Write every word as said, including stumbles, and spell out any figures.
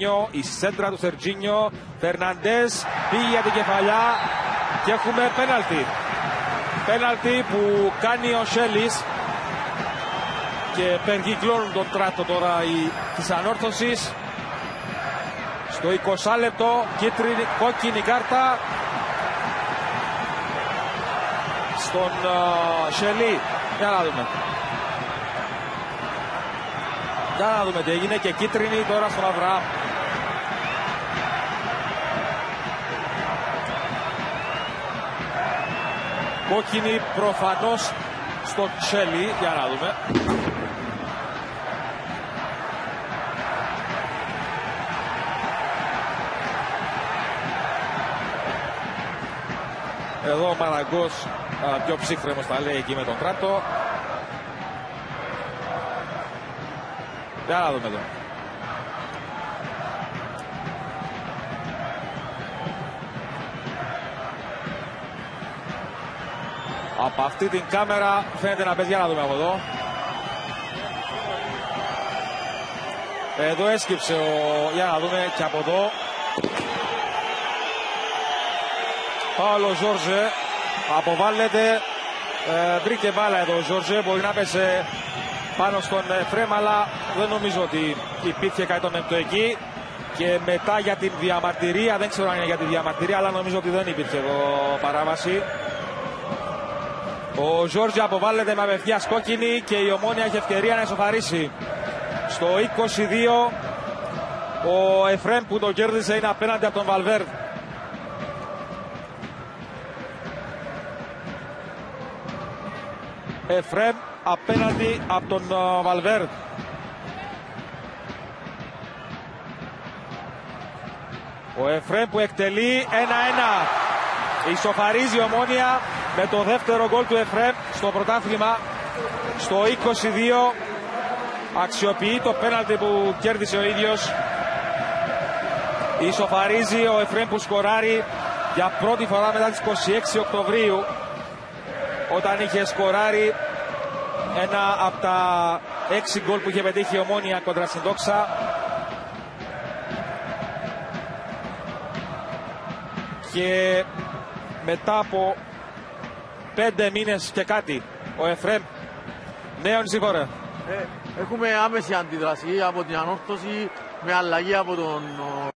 Σερτζίνιο, η σέντρα του Σερτζίνιο, Φερναντές πήγε για την κεφαλιά και έχουμε πέναλτι. Πέναλτι που κάνει ο Σέλης και περικυκλώνουν τον τράτο τώρα η, της ανόρθωσης. Στο είκοσι λεπτό, κίτρινη, κόκκινη κάρτα στον uh, Σελή. Για να δούμε. Για να δούμε τι έγινε, και κίτρινη τώρα στον Αβραάμ. Κόκκινη προφανώς στον Σελή. Για να δούμε. Εδώ ο Μαραγκός πιο ψύχρεμος τα λέει εκεί με τον Τράτο. Για να δούμε εδώ. Από αυτή την κάμερα φαίνεται να παίζει. Για να δούμε από εδώ. Εδώ έσκυψε ο... Για να δούμε και από εδώ. Παύλο Ζόρζε αποβάλλεται, ε, βρήκε μπάλα εδώ ο Ζόρζε, μπορεί να πέσε πάνω στον Εφρέμ, αλλά δεν νομίζω ότι υπήρχε κάτι τον έμπτο εκεί. Και μετά για την διαμαρτυρία, δεν ξέρω αν είναι για τη διαμαρτυρία, αλλά νομίζω ότι δεν υπήρχε εδώ παράβαση. Ο Ζόρζε αποβάλλεται με απευθείας κόκκινη και η Ομόνοια έχει ευκαιρία να ισοφαρίσει. Στο είκοσι δύο ο Εφρέμ που τον κέρδισε είναι απέναντι από τον Βαλβέρντ. Εφρέμ απέναντι από τον uh, Βαλβέρντ. Ο Εφρέμ που εκτελεί ένα ένα. Ισοφαρίζει η Ομόνοια με το δεύτερο γκολ του Εφρέμ στο πρωτάθλημα. Στο είκοσι δύο αξιοποιεί το πέναλτι που κέρδισε ο ίδιος. Ισοφαρίζει ο Εφρέμ που σκοράρει για πρώτη φορά μετά τις είκοσι έξι Οκτωβρίου, όταν είχε σκοράρει ένα από τα έξι γκολ που είχε πετύχει η Ομόνοια κοντρα στην Δόξα. Και μετά από πέντε μήνες και κάτι ο Εφρέμ νέον σίγουρα. Ε, έχουμε άμεση αντίδραση από την ανόρθωση με αλλαγή από τον